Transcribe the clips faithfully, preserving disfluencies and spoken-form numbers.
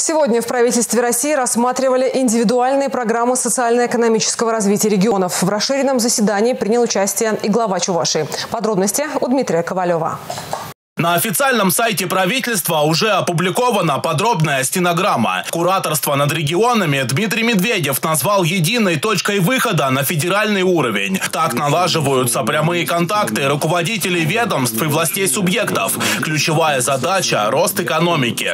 Сегодня в правительстве России рассматривали индивидуальные программы социально-экономического развития регионов. В расширенном заседании принял участие и глава Чувашии. Подробности у Дмитрия Ковалева. На официальном сайте правительства уже опубликована подробная стенограмма. Кураторство над регионами Дмитрий Медведев назвал единой точкой выхода на федеральный уровень. Так налаживаются прямые контакты руководителей ведомств и властей субъектов. Ключевая задача – рост экономики.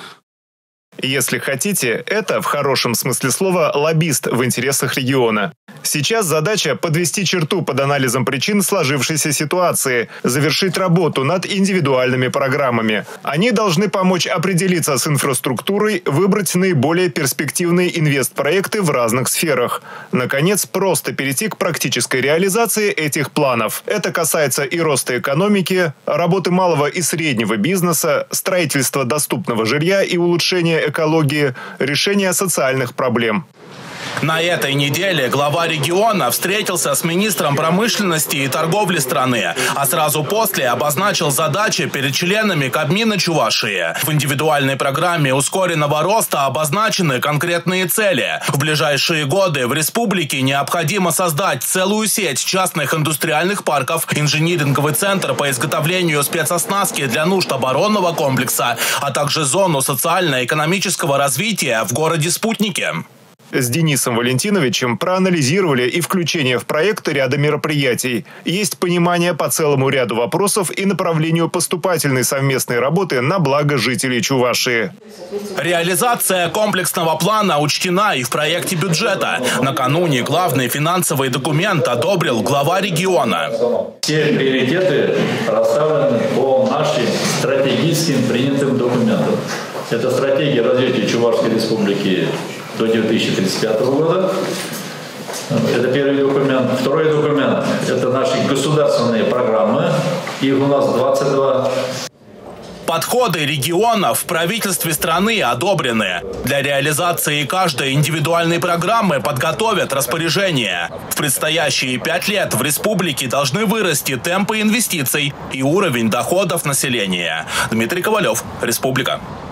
Если хотите, это, в хорошем смысле слова, лоббист в интересах региона. Сейчас задача подвести черту под анализом причин сложившейся ситуации, завершить работу над индивидуальными программами. Они должны помочь определиться с инфраструктурой, выбрать наиболее перспективные инвестпроекты в разных сферах. Наконец, просто перейти к практической реализации этих планов. Это касается и роста экономики, работы малого и среднего бизнеса, строительства доступного жилья и улучшения экологии, решения социальных проблем. На этой неделе глава региона встретился с министром промышленности и торговли страны, а сразу после обозначил задачи перед членами Кабмина Чувашии. В индивидуальной программе ускоренного роста обозначены конкретные цели. В ближайшие годы в республике необходимо создать целую сеть частных индустриальных парков, инжиниринговый центр по изготовлению спецоснастки для нужд оборонного комплекса, а также зону социально-экономического развития в городе-спутнике. С Денисом Валентиновичем проанализировали и включение в проект ряда мероприятий. Есть понимание по целому ряду вопросов и направлению поступательной совместной работы на благо жителей Чувашии. Реализация комплексного плана учтена и в проекте бюджета. Накануне главный финансовый документ одобрил глава региона. Все приоритеты расставлены по нашим стратегическим принятым документам. Это стратегия развития Чувашской республики до две тысячи тридцать пятого года. Это первый документ. Второй документ – это наши государственные программы. Их у нас двадцать два. Подходы регионов в правительстве страны одобрены. Для реализации каждой индивидуальной программы подготовят распоряжение. В предстоящие пять лет в республике должны вырасти темпы инвестиций и уровень доходов населения. Дмитрий Ковалев, Республика.